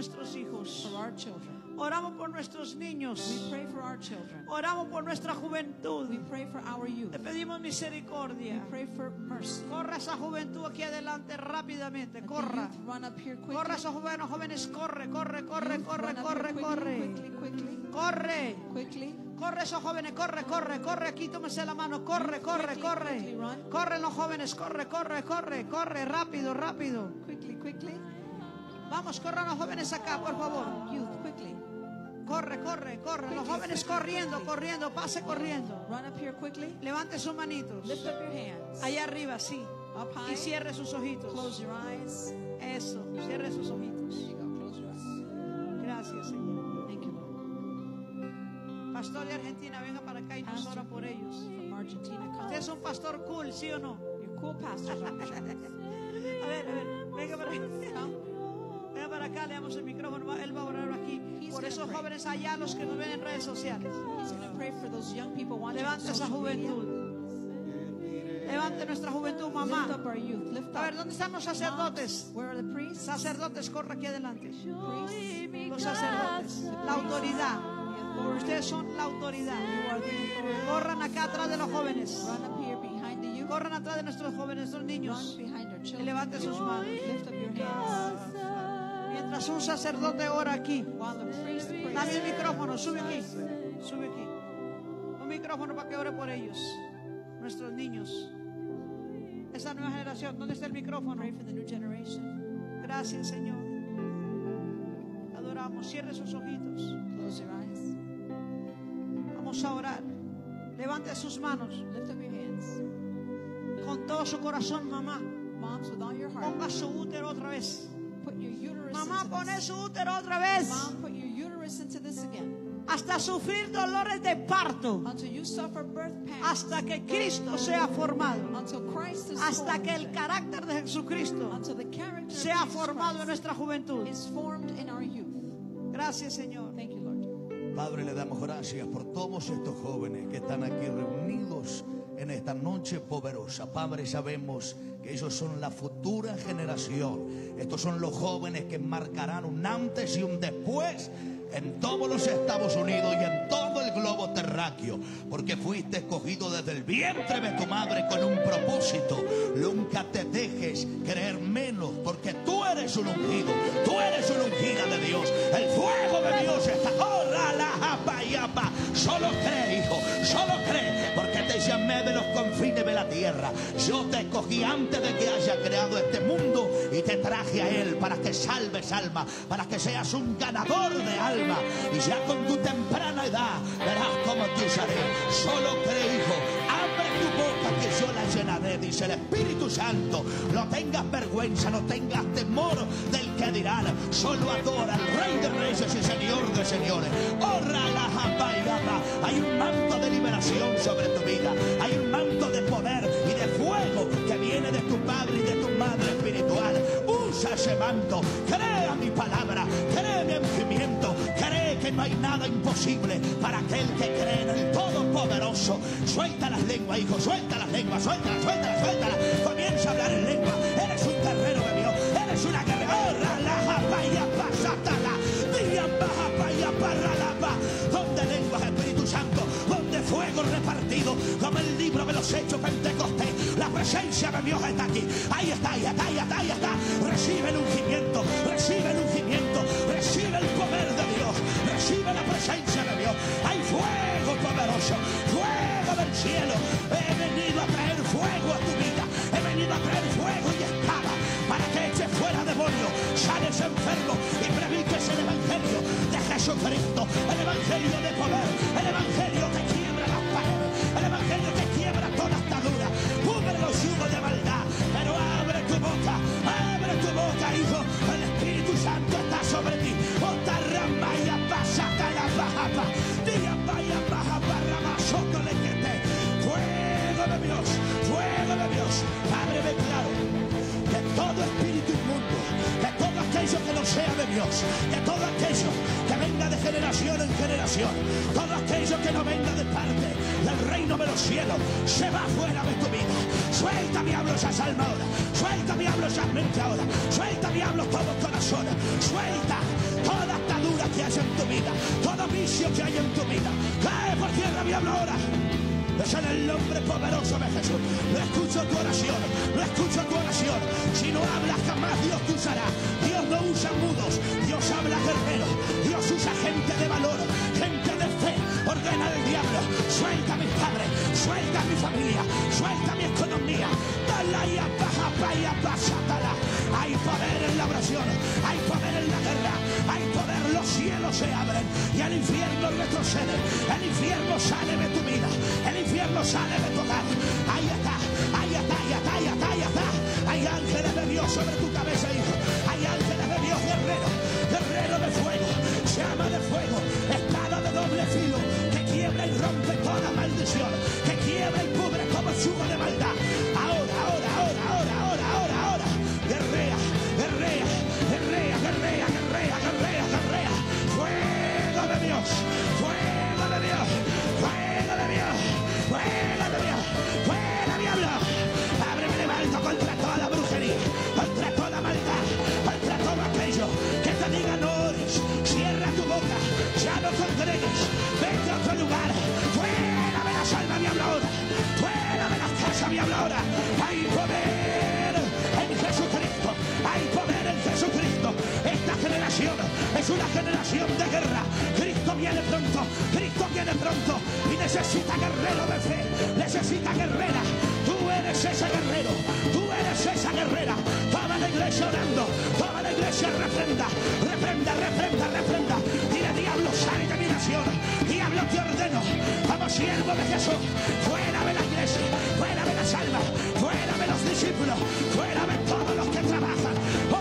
nuestros hijos. for our children. Oramos por nuestros niños. We pray for our children. Oramos por nuestra juventud. We pray for our youth. Te pedimos We misericordia. pray for mercy. Corra esa juventud aquí adelante rápidamente. Let the Corra. youth run up here quickly. Corra esos jóvenes. Corre, corre, corre, Youth, corre, run up corre, here corre. quickly. Corre. Quickly. Corre esos jóvenes, corre, corre, corre. Aquí tómese la mano. Corre, corre, corre. Corren los jóvenes, corre, corre, corre, corre. Rápido, rápido. Quickly. Vamos, corran los jóvenes acá, por favor. Youth, quickly. Corre, corre, corre. Los jóvenes corriendo, corriendo. Pase corriendo. Run up here quickly. Levante sus manitos. Lift up your hands. Allá arriba, sí. Up Y high. cierre sus ojitos. Close your eyes. Eso, cierre sus ojitos. There you go. Close your eyes. Gracias, Señor. Thank you, Lord. Pastor de Argentina, venga para acá y nos ora por ellos. From Argentina, Usted come. es un pastor cool, ¿sí o no? You're cool pastors, aren't you? A ver, venga para acá. Venga para acá, le damos el micrófono. Él va a orar aquí por esos jóvenes allá, los que nos ven en redes sociales. He's going to pray for those young people watching on Levante esa social media. juventud. Levante nuestra juventud, Lift mamá. up our youth. Lift A ver, up. ¿dónde están los sacerdotes? Where are the priests? Sacerdotes, corre aquí adelante. Priests. Los sacerdotes, la autoridad. Ustedes son la autoridad. You are the authority. Corran acá atrás de los jóvenes. Run up here behind the youth. Corran atrás de nuestros jóvenes, nuestros Run niños. behind our Y children. levante sus manos. Lift up your hands. Mientras un sacerdote ora aquí. While the priest prays. Dame el micrófono, sube aquí. Sube aquí. Un micrófono para que ore por ellos. Nuestros niños. Esa nueva generación. ¿Dónde está el micrófono? Pray for the new generation. Gracias, Señor. Adoramos. Cierre sus ojitos. Close your eyes. Vamos a orar. Levante sus manos. Lift up your hands. Con todo su corazón, mamá. Moms, with all your heart, Ponga su útero otra vez. put your uterus Mamá, into pone this. su útero otra vez. Mom, put your uterus into this again. Hasta sufrir dolores de parto. Until you suffer birth pains. Hasta que Cristo sea formado. Until Christ is Hasta que el formed. carácter de Jesucristo Until the character sea of Jesus formado en Christ nuestra juventud. is formed in our youth. Gracias, Señor. Thank you, Lord. Padre, le damos gracias por todos estos jóvenes que están aquí reunidos en esta noche poderosa. Padre, sabemos que ellos son la futura generación. Estos son los jóvenes que marcarán un antes y un después en todos los Estados Unidos y en todo el globo terráqueo, porque fuiste escogido desde el vientre de tu madre con un propósito. Nunca te dejes creer menos, porque tú eres un ungido, tú eres una ungida de Dios. El fuego de Dios está. Solo cree, hijo, solo cree, porque te llamé de los confines de la tierra. Yo te escogí antes de que haya creado este mundo y te traje a él para que salves alma, para que seas un ganador de alma. Y ya con tu temprana edad verás cómo te usaré. Solo cree, hijo, abre tu boca que yo la llenaré, dice el Espíritu Santo. No tengas vergüenza, no tengas temor del que dirán. Solo adora al Rey de Reyes y Señor de Señores. Hay un manto de liberación sobre tu vida. Hay un manto de poder y de fuego que viene de tu padre y de tu madre espiritual. Usa ese manto. Cree a mi palabra. Cree mi ungimiento. Cree que no hay nada imposible para aquel que cree en el Todopoderoso. Suelta las lenguas, hijo. Suelta las lenguas. Suéltalas, suéltalas, suéltalas. Comienza a hablar en lengua. Eres un guerrero de Dios. Eres una guerrera. Donde lenguas, Espíritu Santo, donde fuego repartido, como el libro de los Hechos Pentecostés. La presencia de Dios está aquí. Ahí está, ahí está, ahí está, ahí está. Recibe el ungimiento, recibe el ungimiento, recibe el poder de Dios, recibe la presencia de Dios. Hay fuego poderoso, fuego del cielo. He venido a traer fuego a tu vida, he venido a traer fuego y espada para que eches fuera demonios, sales enfermo y prediques el evangelio de Jesucristo, el evangelio de poder, el evangelio que quiebra las paredes, el evangelio que quiebra toda atadura, cubre los yugos de maldad. Pero abre tu boca, hijo, el Espíritu Santo está sobre ti. Otarramaya pasata la bajapa, día vaya baja barra masoto le que te. Fuego de Dios, fuego de Dios. Padre, declaro que todo espíritu inmundo, que todo aquello que no sea de Dios, que todo aquello que venga de generación en generación, todo aquello que no venga de parte del reino de los cielos, se va fuera de tu vida. Suelta, diablo, esas almas ahora. Suelta, diablo, esas mentes ahora. Suelta, diablo, todo corazón. Suelta vicio que hay en tu vida. Cae por tierra, diablo, ahora. Es en el nombre poderoso de Jesús. No escucho tu oración, no escucho tu oración. Si no hablas jamás, Dios te usará. Dios no usa mudos, Dios habla guerreros. Dios usa gente de valor, gente de fe. Ordena al diablo, suelta a mis padres, suelta a mi familia, suelta mi economía. Dalaya, baja, vaya, pásatala. Hay poder en la oración, hay poder en la guerra, hay poder, los cielos se abren y el infierno retrocede. El infierno sale de tu vida, el infierno sale de tu hogar. Ahí está, ahí está, ahí está, ahí está, ahí está. Hay ángeles de Dios sobre tu cabeza, hijo. Hay ángeles de Dios, guerrero, guerrero de fuego, llama de fuego, espada de doble filo, que quiebra y rompe toda maldición, que quiebra y cubre todo yugo de maldad. Ahora, ahora, ahora, ahora, ahora, ahora, ahora. Guerrea, guerrea, guerrea, guerrea, guerrea, guerrea, guerrea. Fuego de Dios, fuego de Dios, fuego de Dios, fuego de Dios, fuera diablo. Ábreme de alto contra toda la brujería, contra toda maldad, contra todo aquello que te diga no ores. Cierra tu boca, ya no congregues, vete a otro lugar. Fuera de las almas, diablo, ahora. Fuera de las casas, diablo, ahora. Hay poder en Jesucristo, hay poder en Jesucristo. Esta generación es una generación de guerra. Cristo viene pronto, Cristo viene pronto y necesita guerrero de fe, necesita guerrera. Tú eres ese guerrero, tú eres esa guerrera. Toda la iglesia orando, toda la iglesia reprenda, reprenda, reprenda, reprenda. Dile, diablo, sale de mi nación, diablo, te ordeno como siervo de Jesús, fuera de la iglesia, fuera de las almas, fuera de los discípulos, fuera de todos los que trabajan.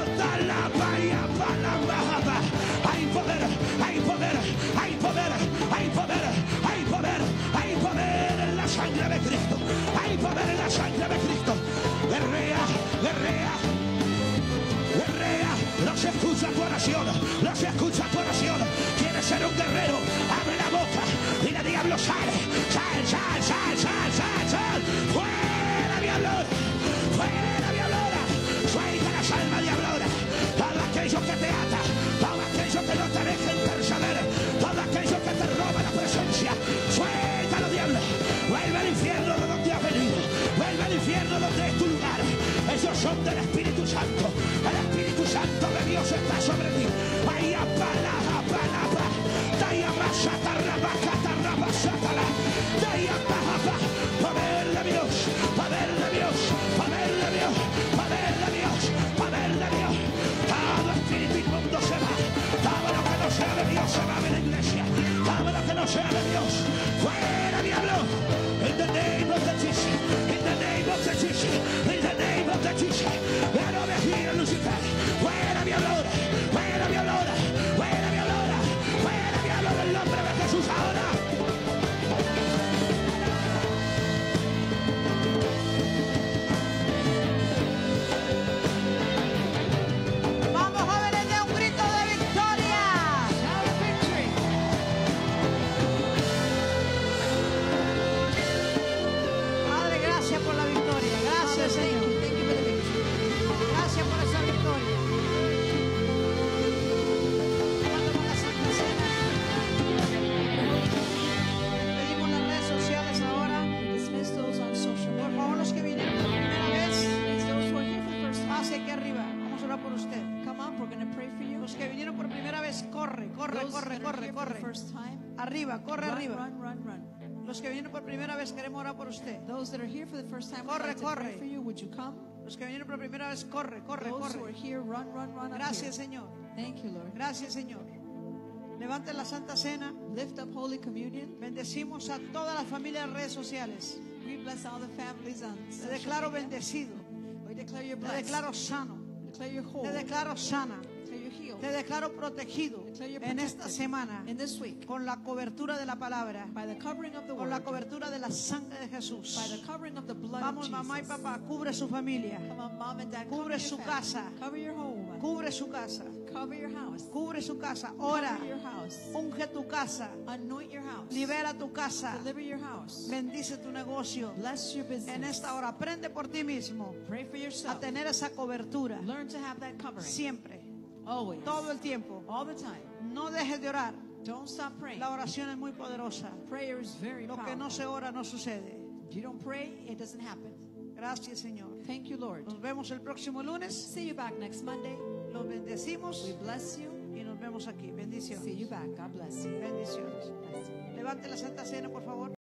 Hay poder, hay poder, hay poder, hay poder, hay poder, hay poder en la sangre de Cristo, hay poder en la sangre de Cristo. Guerrea, guerrea, guerrea. No se escucha tu oración, no se escucha tu oración. ¿Quieres ser un guerrero? Abre la boca y el diablo sale, sal, sal, sal, sal, sal, sal. Fuera, diablo, fuera, diablo. Suelta las almas, diablo. Todo aquello que te ata, todo aquello que no te deja interceder, todo aquello que te roba la presencia, suéltalo, diablo. Vuelve al infierno de donde has venido, vuelve al infierno donde es tu lugar. Ellos son del Espíritu Santo, el Espíritu Santo de Dios está sobre ti. Vaya palabra, palabra, daya masata, rabaca, tarrabasatala, daya palabra, poder de Dios, poder de Dios, poder de Dios, poder de Dios, poder de Dios. Todo espíritu inmundo se va, todo lo que no sea de Dios se va de la iglesia, todo lo que no sea de Dios, fuera, diablo. In the name of the Jesus, in the name of the Jesus, in the name of the Jesus. Get over here, Lucifer. Fuera, diablo, fuera, diablo, fuera, diablo, fuera, diablo, del nombre de Jesús ahora. Vamos, jóvenes, de un grito de victoria. Shout of victory. Padre, gracias por la victoria. Gracias, Señor. Thank you for the victory. Gracias por esa victoria. Levantamos la Santa Cena. Pedimos las redes sociales ahora. Dismiss those on social Por media. favor, los que vinieron por primera vez, Please, those who are here for the first time, pase aquí arriba. Vamos a orar por usted. come on, we're going to pray for you. Los que vinieron por primera vez, corre, corre, Those corre, that are corre, here for the corre. first time, Arriba, corre run, arriba. run, run, run. Los que vinieron por primera vez, queremos orar por usted. Those that are here for the first time, we'd Corre, like to corre. pray for you. Would you come? Los que vinieron por primera vez, corre, corre, Those who are corre. here, run, run, run. up Gracias, here. Señor. Thank you, Lord. Gracias, Señor. Levanten la Santa Cena. Lift up Holy Communion. Bendecimos a todas las familias de redes sociales. We bless all the families on Te social declaro media. bendecido. We declare you Te blessed. declaro sano. Declare you whole. Te declaro sana. Declare you healed. Te declaro protegido Declare you en esta protected. semana In this week, con la cobertura de la palabra, by the covering of the con la word, cobertura de la sangre de Jesús. by the covering of the blood Vamos, of mamá y Jesus. papá, cubre su familia, Come on, mom and dad, Cubre cover su your family. casa. Cover your home. cubre su casa, Cover your house. cubre su casa. Ora, Cover your house. unge tu casa, Anoint your house. libera tu casa, Deliver your house. bendice tu negocio. Bless your business. En esta hora, aprende por ti mismo Pray for a yourself. tener esa cobertura Learn to have that covering. siempre, Always. todo el tiempo. All the time. No dejes de orar, Don't stop praying. La oración es muy poderosa. Prayer is very Lo que no powerful. se ora no sucede. If you don't pray, it doesn't happen. Gracias, Señor. Thank you, Lord. Nos vemos el próximo lunes. See you back next Monday. Los bendecimos We bless you. y nos vemos aquí. See Bendiciones. you back. God bless you. Bendiciones. Bless you. Levante la Santa Cena, por favor.